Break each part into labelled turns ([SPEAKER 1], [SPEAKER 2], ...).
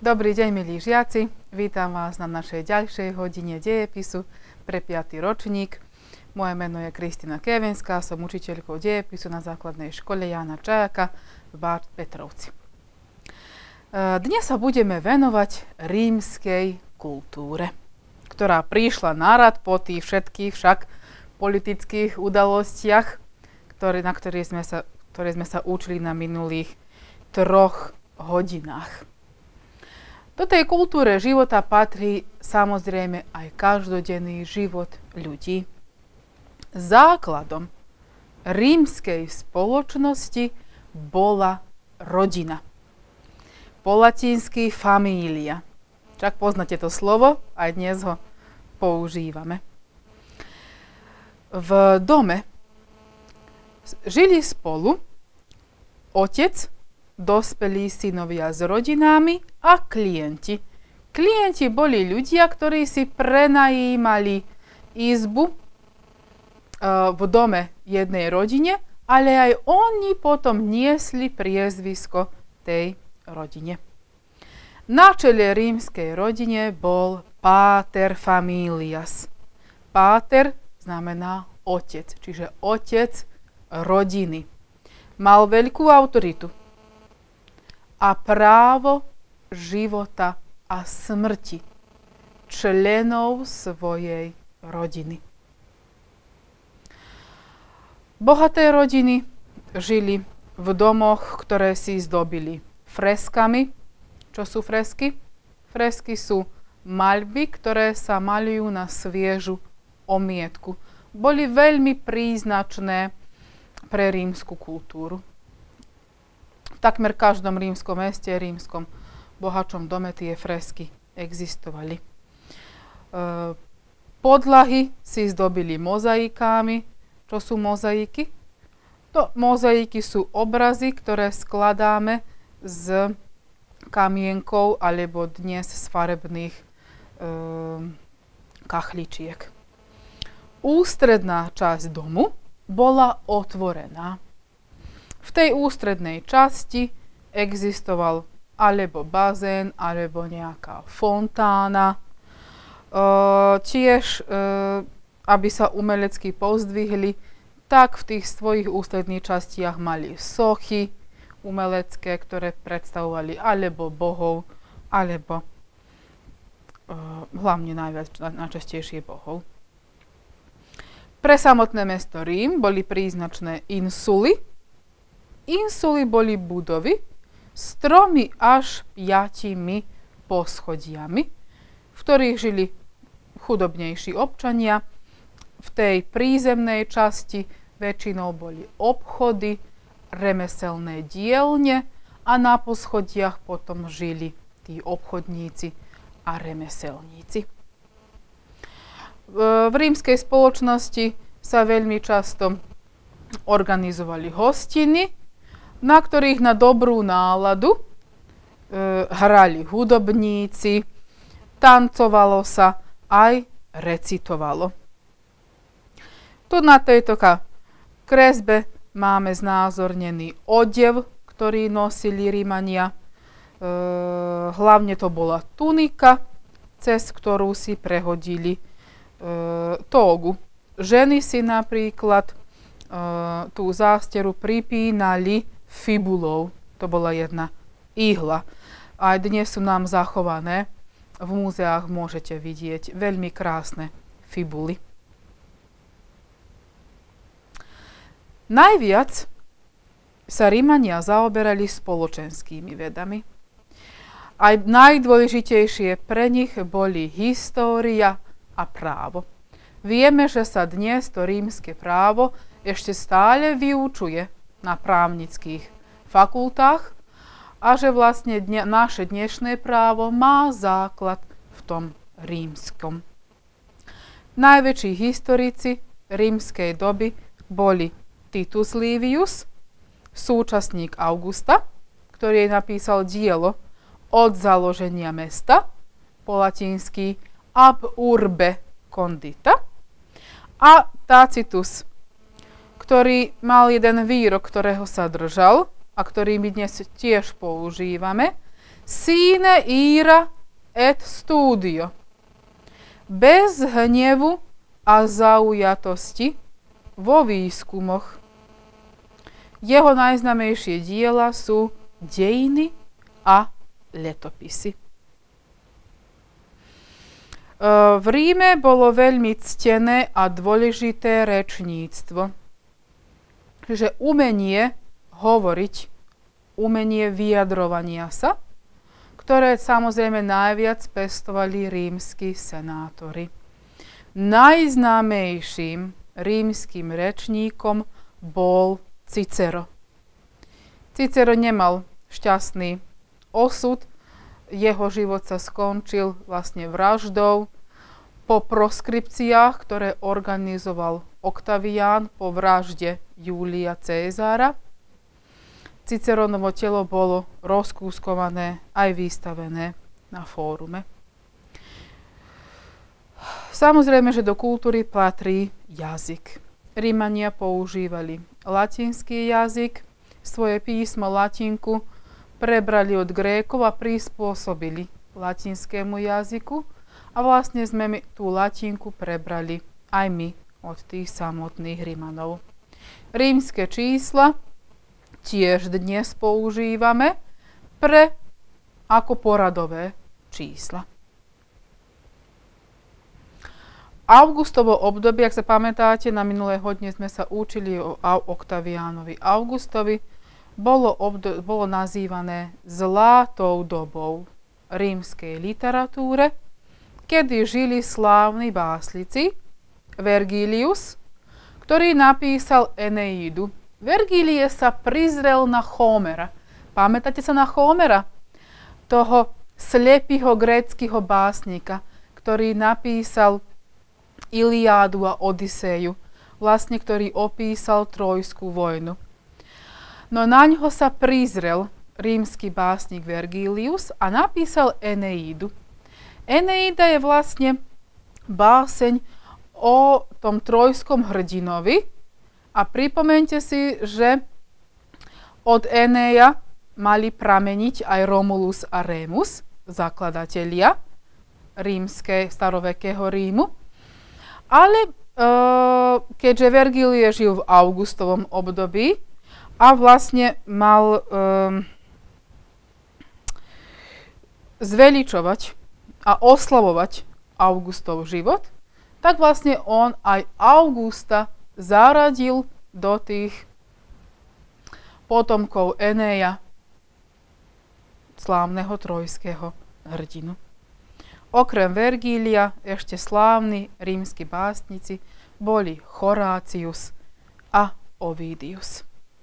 [SPEAKER 1] Dobrý deň, milí žiaci. Vítam vás na našej ďalšej hodine dejepisu pre 5. ročník. Moje meno je Kristina Kevenská, som učiteľkou dejepisu na základnej škole Jána Čajaka v Báč Petrovci. Dnes sa budeme venovať rímskej kultúre, ktorá prišla na rad po tých všetkých však politických udalostiach, ktoré sme sa učili na minulých 3 hodinách. Do tej kultúre života patrí samozrejme aj každodenný život ľudí. Základom rímskej spoločnosti bola rodina. Po latinsky família. Však poznáte to slovo, aj dnes ho používame. V dome žili spolu otec, dospelí synovia s rodinami a klienti. Klienti boli ľudia, ktorí si prenajímali izbu v dome jednej rodine, ale aj oni potom niesli priezvisko tej rodine. Na čele rímskej rodine bol pater familias. Pater znamená otec, čiže otec rodiny. Mal veľkú autoritu a právo života a smrti členov svojej rodiny. Bohaté rodiny žili v domoch, ktoré si zdobili freskami. Čo sú fresky? Fresky sú maľby, ktoré sa maľujú na sviežu omietku. Boli veľmi príznačné pre rímsku kultúru. V takmer každom rímskom meste, rímskom bohačom dome tie fresky existovali. Podlahy si zdobili mozaikami. Čo sú mozaiky? Mozaiky sú obrazy, ktoré skladáme z kamienkov alebo dnes z farebných kachličiek. Ústredná časť domu bola otvorená. V tej ústrednej časti existoval alebo bazén, alebo nejaká fontána. Tiež, aby sa umelecky pozdvihli, tak v tých svojich ústredných častiach mali sochy umelecké, ktoré predstavovali alebo bohov, alebo hlavne najčastejšie bohov. Pre samotné mesto Rím boli príznačné insuly. Insuly boli budovy s 3 až 5 poschodiami, v ktorých žili chudobnejší občania. V tej prízemnej časti väčšinou boli obchody, remeselné dielne a na poschodiach potom žili tí obchodníci a remeselníci. V rímskej spoločnosti sa veľmi často organizovali hostiny, na ktorých na dobrú náladu hrali hudobníci, tancovalo sa aj recitovalo. Tu na tejto kresbe máme znázornený odev, ktorý nosili Rímania. Hlavne to bola tunika, cez ktorú si prehodili tógu. Ženy si napríklad tú zásteru pripínali fibulou. To bola jedna ihla. Aj dnes sú nám zachované. V múzeách môžete vidieť veľmi krásne fibuly. Najviac sa Rímania zaoberali spoločenskými vedami. Aj najdôležitejšie pre nich boli história a právo. Vieme, že sa dnes to rímske právo ešte stále vyučuje na právnických fakultách a že vlastne naše dnešné právo má základ v tom rímskom. Najväčší historici rímskej doby boli Titus Livius, súčasník Augusta, ktorý napísal dielo Od založenia mesta, po latinsky Ab urbe condita, a Tacitus, ktorý mal jeden výrok, ktorého sa držal a ktorý my dnes tiež používame. sine ira et studio. Bez hnevu a zaujatosti vo výskumoch. Jeho najznámejšie diela sú Dejiny a Letopisy. V Ríme bolo veľmi ctené a dôležité rečníctvo. Čiže umenie hovoriť, umenie vyjadrovania sa, ktoré samozrejme najviac pestovali rímski senátori. Najznámejším rímskym rečníkom bol Cicero. Cicero nemal šťastný osud, jeho život sa skončil vlastne vraždou po proskripciách, ktoré organizoval Oktavián po vražde Júlia Cézara. Ciceronovo telo bolo rozkúskované aj vystavené na fórume. Samozrejme, že do kultúry patrí jazyk. Rímania používali latinský jazyk, svoje písmo latinku prebrali od Grékov a prispôsobili latinskému jazyku a vlastne sme tú latinku prebrali aj my od tých samotných Rimanov. Rímske čísla tiež dnes používame ako poradové čísla. Augustovo obdobie, ak sa pamätáte, na minulé hodine sme sa učili o Oktaviánovi Augustovi, bolo nazývané zlatou dobou rímskej literatúre, kedy žili slávni básnici Vergilius, ktorý napísal Eneídu. Vergílie sa prizrel na Hómera. Pamätáte sa na Hómera? Toho slepého gréckeho básnika, ktorý napísal Iliádu a Odiseju, vlastne ktorý opísal Trojskú vojnu. No na ňo sa prizrel rímsky básnik Vergilius a napísal Eneídu. Eneída je vlastne báseň o tom trojskom hrdinovi a pripomeňte si, že od Eneja mali prameniť aj Romulus a Remus, zakladatelia rímskej starovekého Rímu. Ale keďže Vergilie žil v augustovom období a vlastne mal zveličovať a oslavovať Augustov život, tak vlastne on aj Augusta zaradil do tých potomkov Eneja, slávneho trojského hrdinu. Okrem Vergília ešte slávni rímski básnici boli Horácius a Ovidius.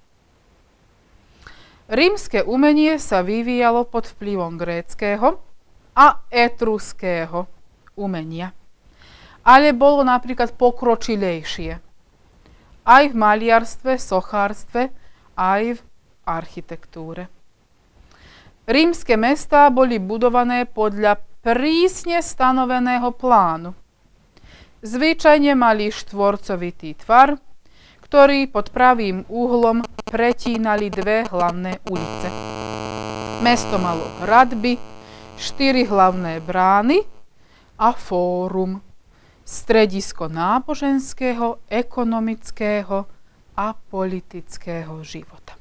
[SPEAKER 1] Rímske umenie sa vyvíjalo pod vplyvom gréckeho a etruského umenia, ale bolo napríklad pokročilejšie aj v maliarstve, sochárstve, aj v architektúre. Rímske mestá boli budované podľa prísne stanoveného plánu. Zvyčajne mali štvorcovitý tvar, ktorý pod pravým úhlom pretínali dve hlavné ulice. Mesto malo hradby, 4 hlavné brány a fórum, stredisko náboženského, ekonomického a politického života.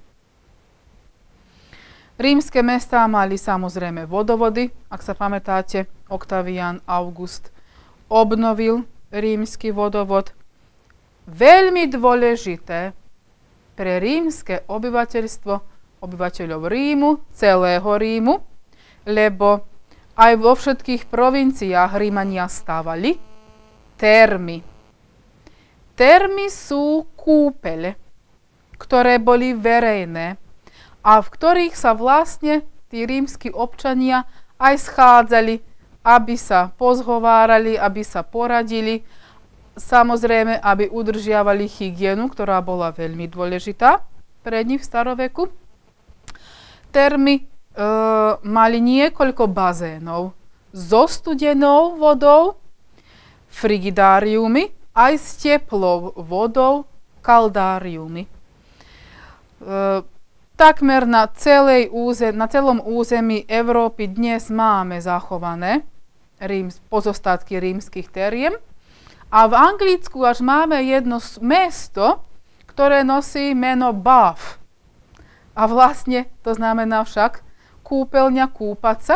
[SPEAKER 1] Rímske mestá mali samozrejme vodovody. Ak sa pamätáte, Oktavián August obnovil rímsky vodovod. Veľmi dôležité pre rímske obyvateľstvo, obyvateľov Rímu, celého Rímu, lebo aj vo všetkých provinciách Rímania stávali termy. Termy sú kúpele, ktoré boli verejné a v ktorých sa vlastne tí rímski občania aj schádzali, aby sa pozhovárali, aby sa poradili, samozrejme, aby udržiavali hygienu, ktorá bola veľmi dôležitá pre nich v staroveku. Termy mali niekoľko bazénov so studenou vodou, frigidáriumy, aj s teplou vodou, kaldáriumy. Takmer na celom území Európy dnes máme zachované pozostatky rímskych teriem. A v Anglicku až máme jedno mesto, ktoré nosí meno Bath. A vlastne to znamená však kúpeľňa, kúpať sa.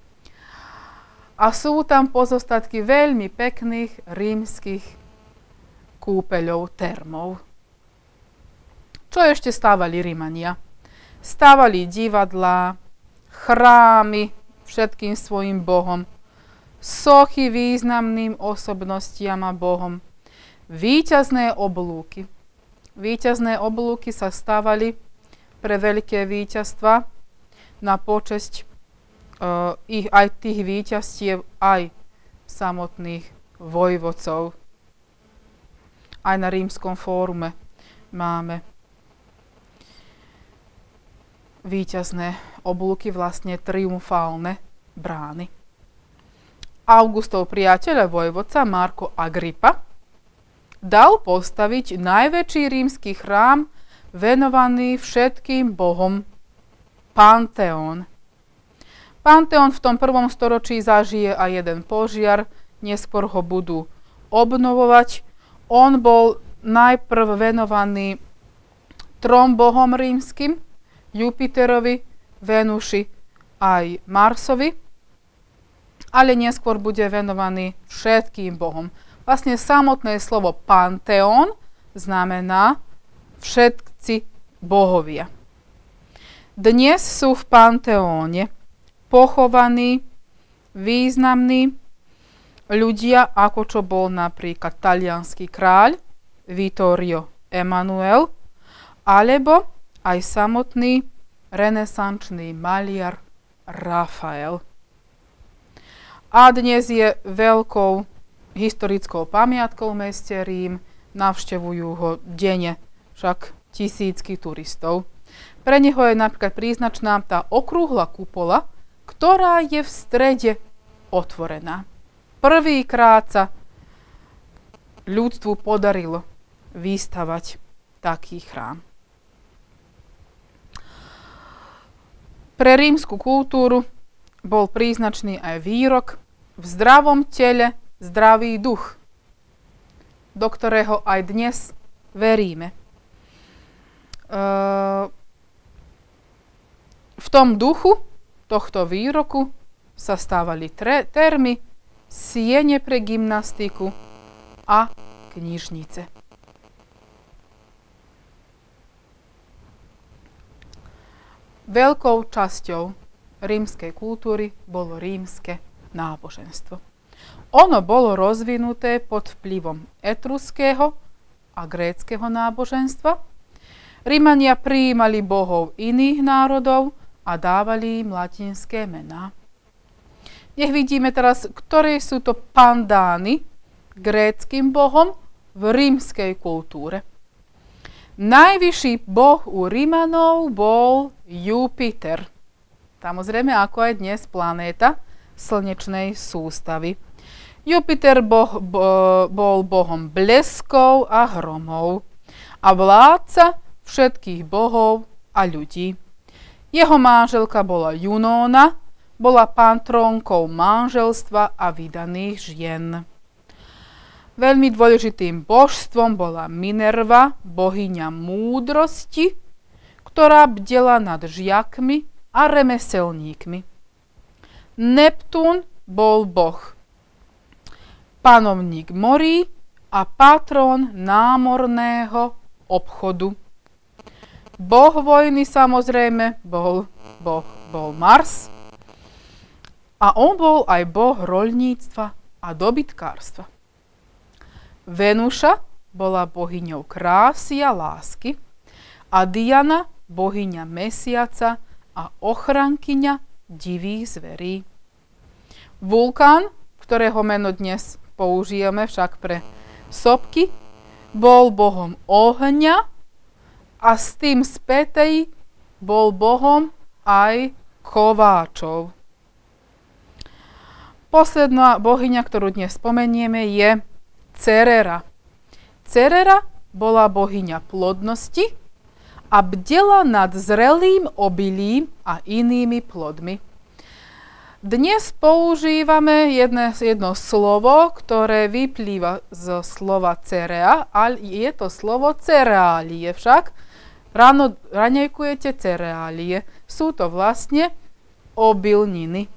[SPEAKER 1] A sú tam pozostatky veľmi pekných rímskych kúpeľov, termov. Čo ešte stávali Rímania? Stávali divadlá, chrámy všetkým svojim bohom, sochy významným osobnostiam a bohom, víťazné oblúky. Víťazné oblúky sa stávali pre veľké víťazstva na počesť aj tých víťazstiev, aj samotných vojvodcov. Aj na Rímskom fórume máme víťazné oblúky, vlastne triumfálne brány. Augustov priateľ a vojvodca Marko Agrippa dal postaviť najväčší rímsky chrám venovaný všetkým bohom, Panteón. Panteón v tom 1. storočí zažije aj jeden požiar, neskôr ho budú obnovovať. On bol najprv venovaný trom bohom rímskym, Jupiterovi, Venuši aj Marsovi, ale neskôr bude venovaný všetkým bohom. Vlastne samotné slovo Panteón znamená všetci bohovia. Dnes sú v Panteóne pochovaní významní ľudia, ako čo bol napríklad taliansky kráľ Vittorio Emanuele, alebo aj samotný renesančný maliar Rafael. A dnes je veľkou historickou pamiatkou v meste Rím, navštevujú ho denne však tisícky turistov. Pre neho je napríklad príznačná tá okrúhla kupola, ktorá je v strede otvorená. Prvýkrát sa ľudstvu podarilo vystavať taký chrám. Pre rímsku kultúru bol príznačný aj výrok: v zdravom tele zdravý duch, do ktorého aj dnes veríme. V tom duchu tohto výroku sa stávali termy, siene pre gymnastiku a knižnice. Veľkou časťou rímskej kultúry bolo rímske náboženstvo. Ono bolo rozvinuté pod vplyvom etruského a gréckeho náboženstva. Rímania prijímali bohov iných národov a dávali im latinské mená. Nech vidíme teraz, ktoré sú to pandány gréckym bohom v rímskej kultúre. Najvyšší boh u Rímanov bol Jupiter. Samozrejme, ako aj dnes planéta slnečnej sústavy. Jupiter bol bohom bleskov a hromov a vládca všetkých bohov a ľudí. Jeho manželka bola Junóna, bola patrónkou manželstva a vydaných žien. Veľmi dôležitým božstvom bola Minerva, bohyňa múdrosti, ktorá bdela nad žiakmi a remeselníkmi. Neptún bol boh, panovník morí a patrón námorného obchodu. Boh vojny samozrejme bol Mars a on bol aj boh roľníctva a dobytkárstva. Venuša bola bohyňou krásy a lásky a Diana bohyňa mesiaca a ochrankyňa divých zverí. Vulkán, ktorého meno dnes použijeme však pre sopky, bol bohom ohňa a s tým spätej bol bohom aj kováčov. Posledná bohyňa, ktorú dnes spomenieme, je Cerera. Cerera bola bohyňa plodnosti a bdela nad zrelým obilím a inými plodmi. Dnes používame jedno slovo, ktoré vyplýva zo slova cerea, ale je to slovo cereálie však. Ráno raňajkujete cereálie. Sú to vlastne obilniny.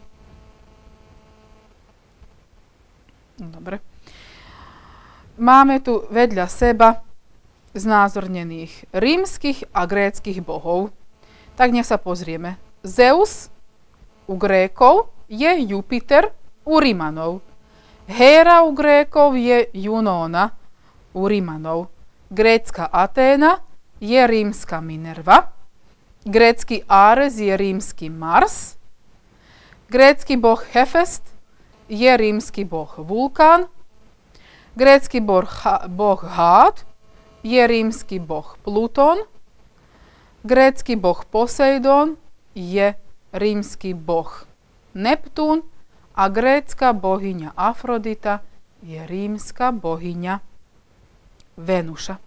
[SPEAKER 1] Dobre. Máme tu vedľa seba znázornených rímskych a gréckych bohov. Tak nech sa pozrieme. Zeus u Grékov je Jupiter u Rimanov. Héra u Grékov je Junóna u Rimanov. Grécka Aténa je rímska Minerva. Grécky Ares je rímsky Mars. Grécky boh Hefest je rímsky boh Vulkán. Grécky boh Hád je rímsky boh Plutón. Grécky boh Poseidon je rímsky boh Neptún a grécka bohyňa Afrodita je rímska bohyňa Venuša.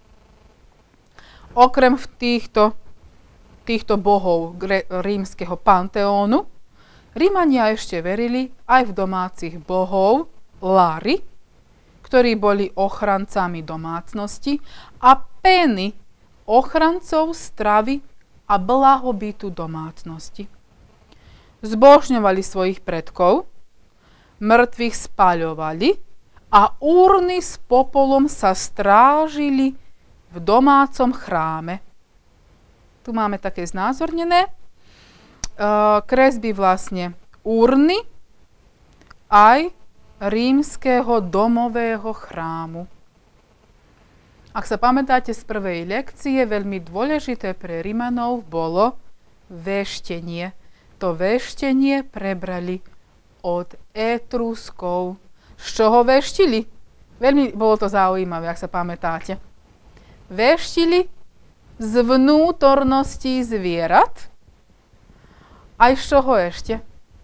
[SPEAKER 1] Okrem týchto bohov rímskeho panteónu, Rímania ešte verili aj v domácich bohov Lári, ktorí boli ochrancami domácnosti, a Pény, ochrancov stravy a blahobytu domácnosti. Zbožňovali svojich predkov, mŕtvych spaľovali a úrny s popolom sa strážili v domácom chráme. Tu máme také znázornené kresby vlastne úrny aj rímskeho domového chrámu. Ak sa pamätáte z prvej lekcie, veľmi dôležité pre Rimanov bolo veštenie. To veštenie prebrali od Etruskov. Z čoho veštili? Veľmi bolo to zaujímavé, ak sa pamätáte. Veštili z vnútorností zvierat. Aj z čoho ešte?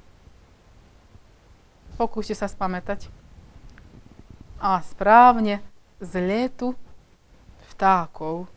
[SPEAKER 1] Pokúste sa spamätať. A správne, z letu vtákov.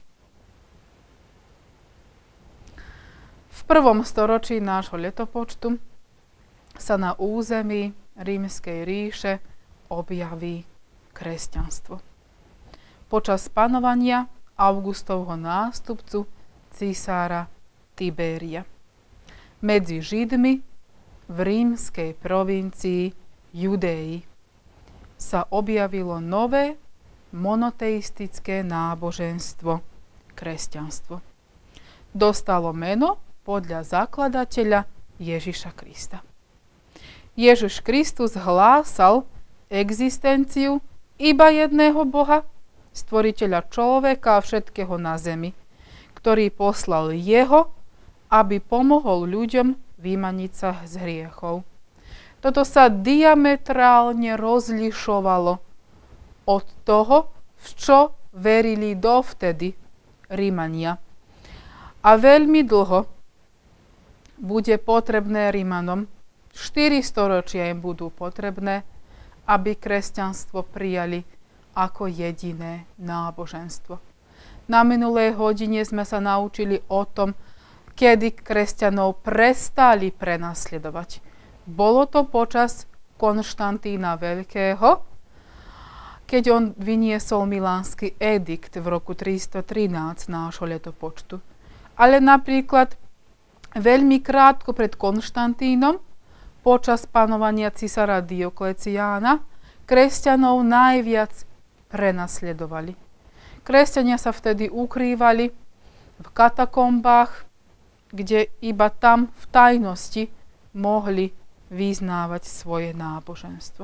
[SPEAKER 1] V 1. storočí nášho letopočtu sa na území Rímskej ríše objaví kresťanstvo. Počas panovania Augustovho nástupcu císára Tibéria. Medzi Židmi v rímskej provincii Judei sa objavilo nové monoteistické náboženstvo, kresťanstvo. Dostalo meno podľa zakladateľa Ježiša Krista. Ježiš Kristus hlásal existenciu iba jedného Boha, stvoriteľa človeka a všetkého na zemi, ktorý poslal jeho, aby pomohol ľuďom vymaniť sa z hriechov. Toto sa diametrálne rozlišovalo od toho, v čo verili dovtedy Rímania. A veľmi dlho bude potrebné Rímanom, 4 storočia im budú potrebné, aby kresťanstvo prijali ako jediné náboženstvo. Na minulej hodine sme sa naučili o tom, kedy kresťanov prestali prenasledovať. Bolo to počas Konštantína Veľkého, keď on vyniesol milánsky edikt v roku 313 nášho letopočtu. Ale napríklad veľmi krátko pred Konštantínom, počas panovania cisára Diokleciána, kresťanov najviac prenasledovali. Kresťania sa vtedy ukrývali v katakombách, kde iba tam v tajnosti mohli vyznávať svoje náboženstvo.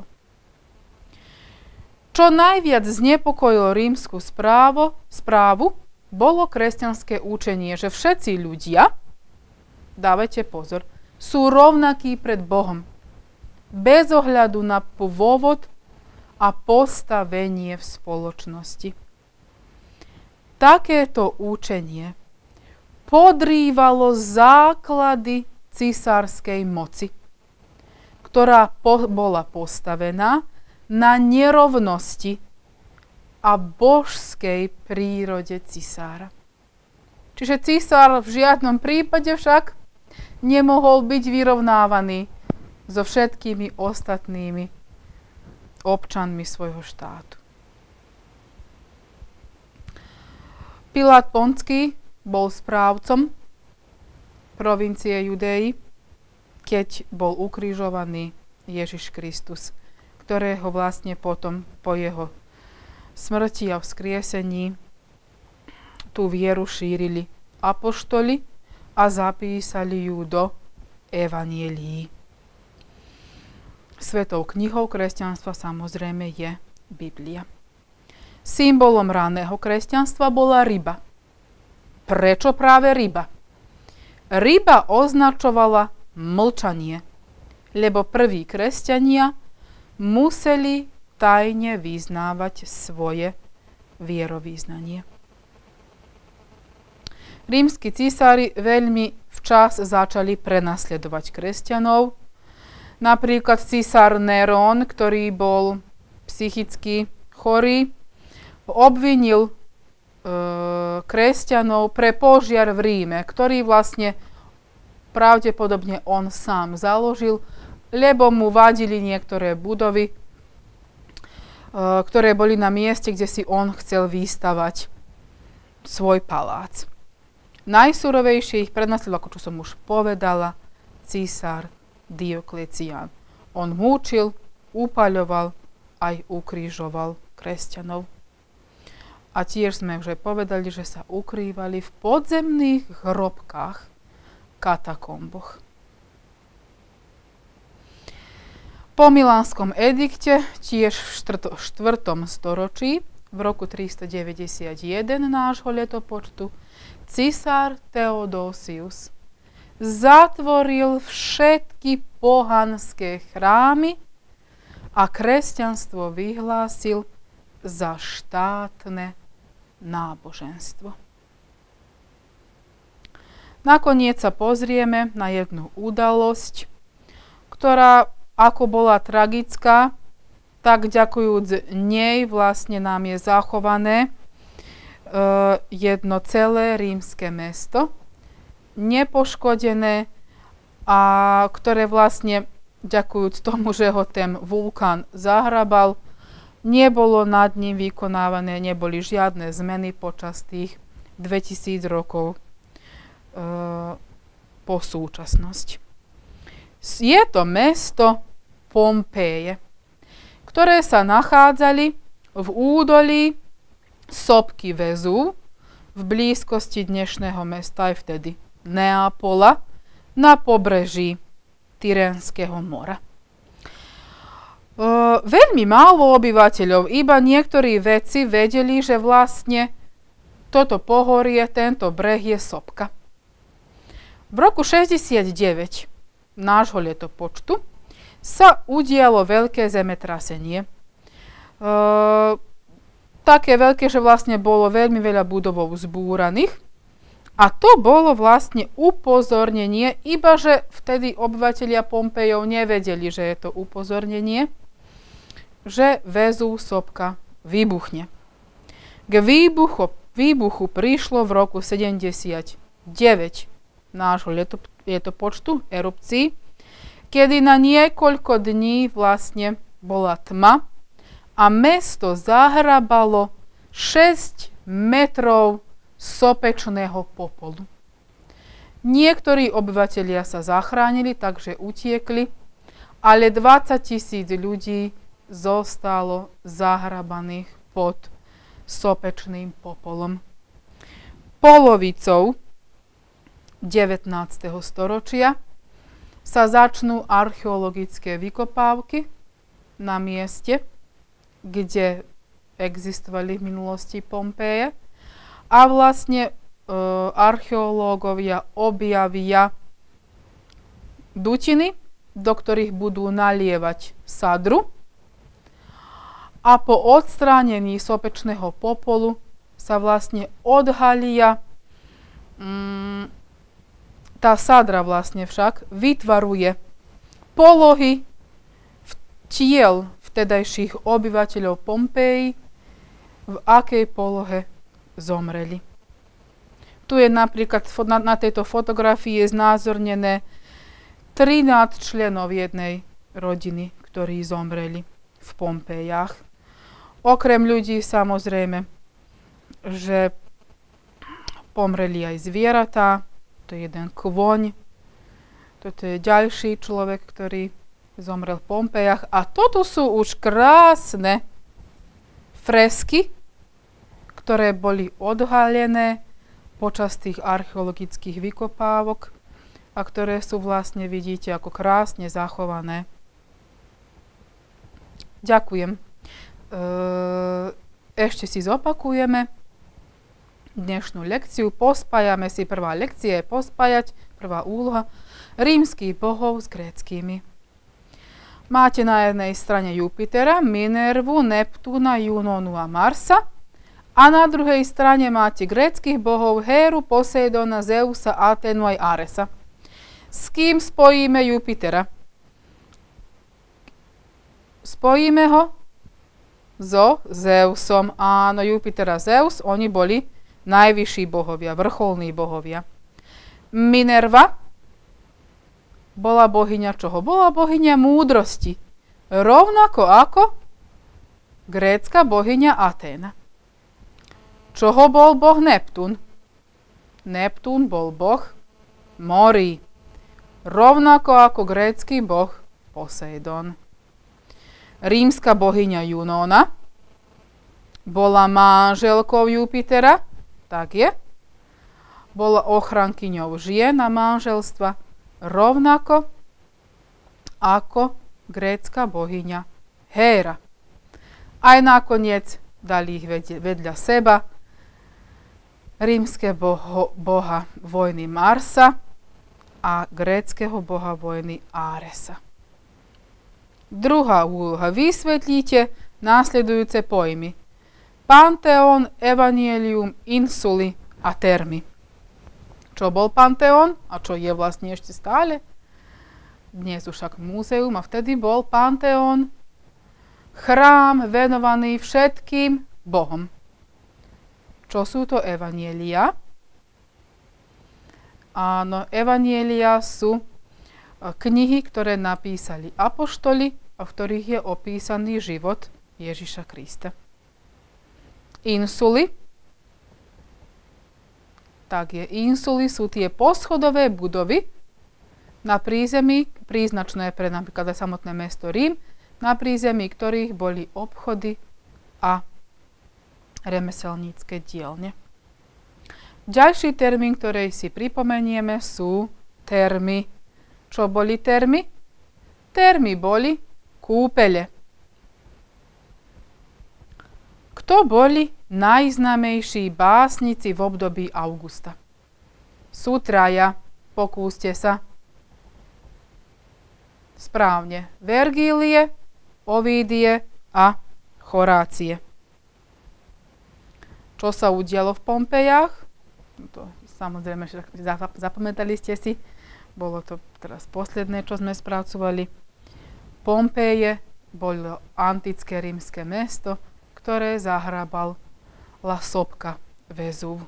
[SPEAKER 1] Čo najviac znepokojilo rímsku správu, bolo kresťanské učenie, že všetci ľudia, dávajte pozor, sú rovnakí pred Bohom, bez ohľadu na pôvod a postavenie v spoločnosti. Takéto učenie podrývalo základy cisárskej moci, ktorá bola postavená na nerovnosti a božskej prírode cisára. Čiže císar v žiadnom prípade však nemohol byť vyrovnávaný so všetkými ostatnými občanmi svojho štátu. Pilát Pontský bol správcom provincie Judei, keď bol ukrižovaný Ježiš Kristus, ktorého vlastne potom po jeho smrti a vzkriesení tú vieru šírili apoštoli a zapísali ju do evanielií. Svetou knihou kresťanstva samozrejme je Biblia. Symbolom raného kresťanstva bola ryba. Prečo práve ryba? Ryba označovala mlčanie, lebo prví kresťania museli tajne vyznávať svoje vierovýznanie. Rímski císari veľmi včas začali prenasledovať kresťanov. Napríklad císar Nerón, ktorý bol psychicky chorý, obvinil kresťanov pre požiar v Ríme, ktorý vlastne pravdepodobne on sám založil, lebo mu vadili niektoré budovy, ktoré boli na mieste, kde si on chcel vystavať svoj palác. Najsurovejšie ich prenasledoval, ako čo som už povedala, císar Dioklecián. On múčil, upaľoval, aj ukrižoval kresťanov. A tiež sme už aj povedali, že sa ukrývali v podzemných hrobkách, katakomboch. Po Milánskom edikte, tiež v 4. storočí, v roku 391 nášho letopočtu, císar Theodosius zatvoril všetky pohanské chrámy a kresťanstvo vyhlásil za štátne náboženstvo. Nakoniec sa pozrieme na jednu udalosť, ktorá ako bola tragická, tak ďakujúc nej vlastne nám je zachované jedno celé rímske mesto, nepoškodené a ktoré vlastne ďakujúc tomu, že ho ten vulkán zahrabal, nebolo nad ním vykonávané, neboli žiadne zmeny počas tých 2000 rokov po súčasnosť. Je to mesto Pompeje, ktoré sa nachádzali v údolí sopky Vezúv v blízkosti dnešného mesta aj vtedy Neapola na pobreží Tyrénskeho mora. Veľmi málo obyvateľov, iba niektorí vedci vedeli, že vlastne toto pohorie, tento breh je sopka. V roku 69 nášho letopočtu sa udialo veľké zemetrasenie. Také veľké, že vlastne bolo veľmi veľa budov zbúraných. A to bolo vlastne upozornenie, iba že vtedy obyvatelia Pompejov nevedeli, že je to upozornenie, že Vezúv sopka vybuchne. K výbuchu prišlo v roku 79 nášho letopočtu erupcií, kedy na niekoľko dní vlastne bola tma a mesto zahrabalo 6 metrov sopečného popolu. Niektorí obyvatelia sa zachránili, takže utiekli, ale 20 000 ľudí zostalo zahrabaných pod sopečným popolom. Polovicou 19. storočia sa začnú archeologické vykopávky na mieste, kde existovali v minulosti Pompeje a vlastne archeológovia objavia dutiny, do ktorých budú nalievať sadru a po odstránení sopečného popolu sa vlastne odhalia tá sadra vlastne však vytvaruje polohy tiel vtedajších obyvateľov Pompeji, v akej polohe zomreli. Tu je napríklad na tejto fotografii je znázornené 13 členov jednej rodiny, ktorí zomreli v Pompejach. Okrem ľudí samozrejme, že pomreli aj zvieratá, to je jeden kvoň, toto je ďalší človek, ktorý zomrel v Pompejach. A toto sú už krásne fresky, ktoré boli odhalené počas tých archeologických vykopávok a ktoré sú vlastne, vidíte, ako krásne zachované. Ďakujem. Ešte si zopakujeme dnešnú lekciu. Pospájame si, prvá lekcia je pospájať, prvá úloha, rímskych bohov s gréckymi. Máte na jednej strane Jupitera, Minervu, Neptúna, Junonu a Marsa. A na druhej strane máte gréckych bohov Héru, Poseidona, Zeusa, Aténu aj Aresa. S kým spojíme Jupitera? Spojíme ho so Zeusom. Áno, Jupiter a Zeus, oni boli najvyšší bohovia, vrcholní bohovia. Minerva bola bohyňa čoho? Bola bohyňa múdrosti. Rovnako ako grécka bohyňa Aténa. Čoho bol boh Neptún? Neptún bol boh morí. Rovnako ako grécky boh Poseidon. Rímska bohyňa Junona bola manželkou Jupitera, tak je. Bola ochrankyňou žien a manželstva, rovnako ako grécka bohyňa Héra. Aj nakoniec dali ich vedľa seba rímske boha vojny Marsa a gréckeho boha vojny Aresa. Druhá úloha. Vysvetlíte následujúce pojmy. Panteón, Evangelium, Insuly a Termy. Čo bol Panteón a čo je vlastne ešte stále? Dnes už však múzeum a vtedy bol Panteón chrám venovaný všetkým bohom. Čo sú to evanjelia? Áno, evanjelia sú knihy, ktoré napísali apoštoli a v ktorých je opísaný život Ježiša Krista. Insuly. Tak je, insuly sú tie poschodové budovy na prízemí, príznačné pre napríklad aj samotné mesto Rím, na prízemí ktorých boli obchody a remeselnícke dielne. Ďalší termín, ktorý si pripomenieme, sú termy. Čo boli termy? Termy boli kúpele. Kto boli najznámejší básnici v období Augusta? Sú traja, pokúste sa. Správne. Vergílie, Ovídie a Horácie. Čo sa udialo v Pompejach? To, samozrejme, že zapamätali ste si. Bolo to teraz posledné, čo sme spracovali. Pompeje bolo antické rímske mesto, ktoré zahrabal Sopka Vezúv.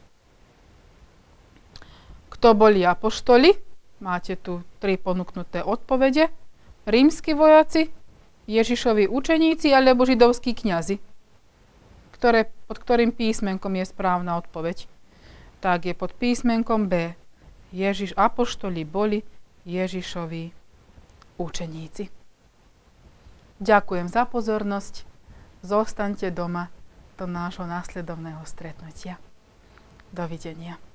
[SPEAKER 1] Kto boli apoštoli? Máte tu 3 ponúknuté odpovede. Rímski vojaci, Ježišovi učeníci alebo židovskí kňazi. Pod ktorým písmenkom je správna odpoveď? Tak je pod písmenkom B. Apoštoli boli Ježišovi učeníci. Ďakujem za pozornosť. Zostaňte doma do nášho následovného stretnutia. Dovidenia.